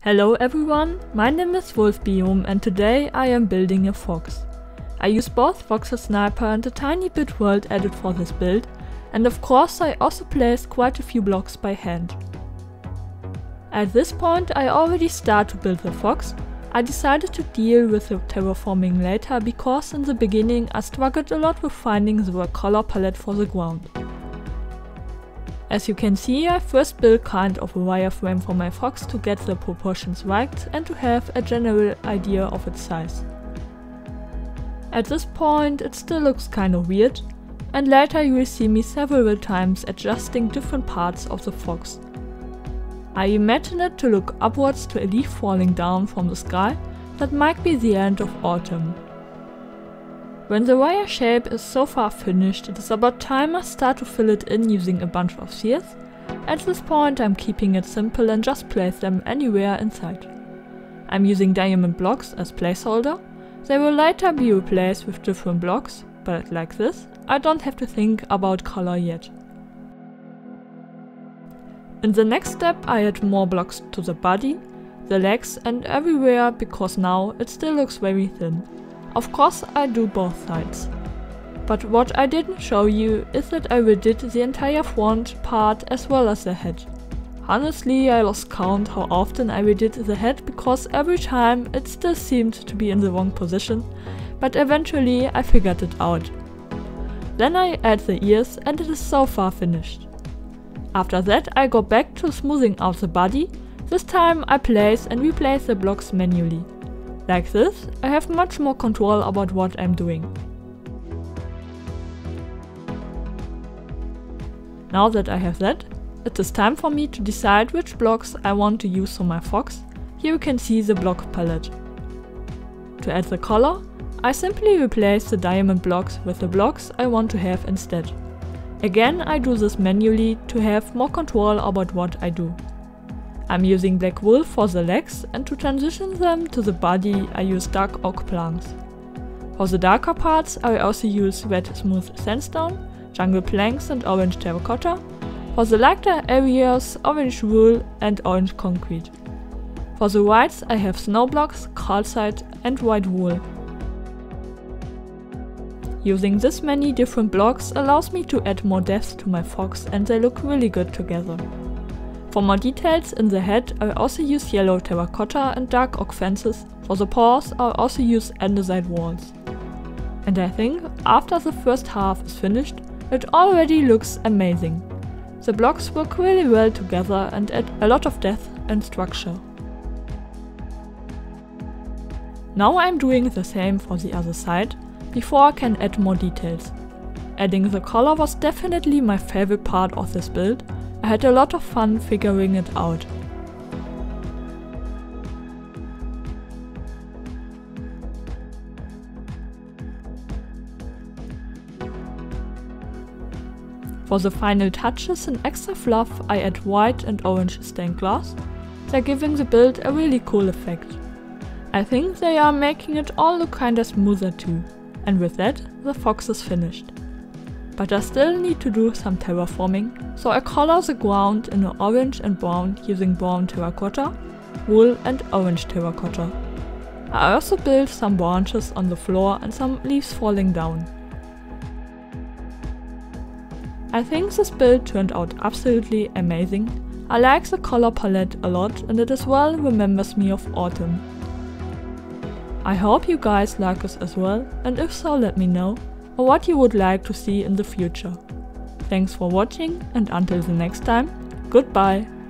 Hello everyone, my name is Wolfbiome and today I am building a fox. I use both Voxel Sniper and a tiny bit world edit for this build, and of course I also placed quite a few blocks by hand. At this point I already start to build the fox. I decided to deal with the terraforming later because in the beginning I struggled a lot with finding the right color palette for the ground. As you can see, I first built kind of a wireframe for my fox to get the proportions right and to have a general idea of its size. At this point it still looks kind of weird, and later you will see me several times adjusting different parts of the fox. I imagine it to look upwards to a leaf falling down from the sky that might be the end of autumn. When the wire shape is so far finished, it is about time I start to fill it in using a bunch of spheres. At this point I'm keeping it simple and just place them anywhere inside. I'm using diamond blocks as placeholder. They will later be replaced with different blocks, but like this, I don't have to think about color yet. In the next step I add more blocks to the body, the legs and everywhere because now it still looks very thin. Of course I do both sides. But what I didn't show you is that I redid the entire front part as well as the head. Honestly, I lost count how often I redid the head because every time it still seemed to be in the wrong position, but eventually I figured it out. Then I add the ears and it is so far finished. After that I go back to smoothing out the body. This time I place and replace the blocks manually. Like this, I have much more control about what I'm doing. Now that I have that, it is time for me to decide which blocks I want to use for my fox. Here you can see the block palette. To add the color, I simply replace the diamond blocks with the blocks I want to have instead. Again, I do this manually to have more control about what I do. I'm using black wool for the legs, and to transition them to the body I use dark oak planks. For the darker parts I also use red smooth sandstone, jungle planks and orange terracotta. For the lighter areas orange wool and orange concrete. For the whites I have snow blocks, calcite and white wool. Using this many different blocks allows me to add more depth to my fox and they look really good together. For more details in the head I also use yellow terracotta and dark oak fences. For the paws I also use andesite walls. And I think after the first half is finished, it already looks amazing. The blocks work really well together and add a lot of depth and structure. Now I'm doing the same for the other side, before I can add more details. Adding the color was definitely my favorite part of this build. I had a lot of fun figuring it out. For the final touches and extra fluff I add white and orange stained glass. They're giving the build a really cool effect. I think they are making it all look kinda smoother too. And with that, the fox is finished. But I still need to do some terraforming, so I color the ground in orange and brown using brown terracotta, wool and orange terracotta. I also built some branches on the floor and some leaves falling down. I think this build turned out absolutely amazing. I like the color palette a lot and it as well remembers me of autumn. I hope you guys like this as well, and if so let me know, or what you would like to see in the future. Thanks for watching and until the next time, goodbye!